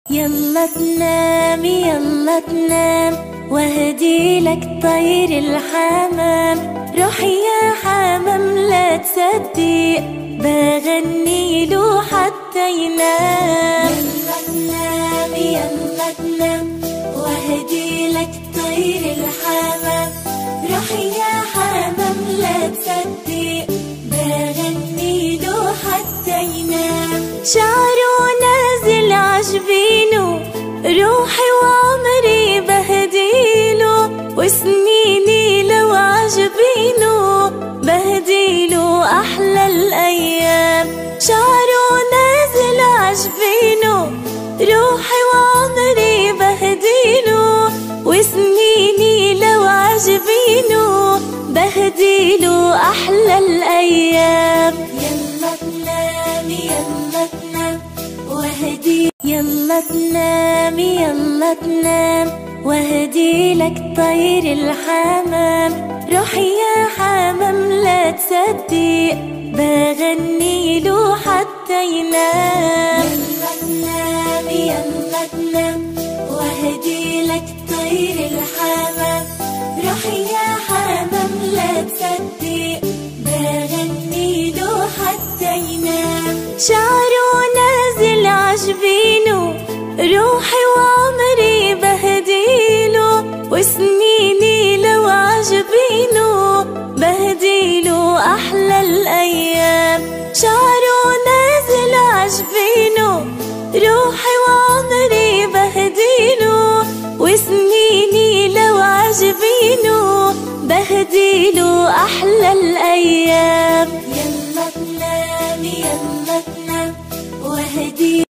يلا تنام يلا تنام وهدي لك طير الحمام. روح يا حمام لا تصدق بغني له حتى ينام. يلا تنام يلا تنام وهدي لك طير الحمام. روح يا حمام لا تصدق بغني له حتى ينام. شعره نازل عجبينه روحي وعمري بهديله وسنيني لو عجبينه بهديله أحلى الأيام. شعره نازل عجبينه روحي وعمري بهديله وسنيني لو عجبينه بهديله أحلى الأيام. يلا تنام يلا تنام وهدي يلا تنام يلا تنام وهدي لك طير الحمام. روح يا حمام لا تصدق بغني له حتى ينام. يلا تنام يلا تنام وهدي لك طير الحمام. روح يا حمام لا تصدق بغني له حتى ينام. شعره نازل عجبينه روحي وعمري بهديله وسنيني لو عجبينه بهديله أحلى الأيام. شعره نازل عجبينه روحي وعمري بهديله وسنيني لو عجبينه بهديله أحلى الأيام. يلا تنام يلا تنام وهدي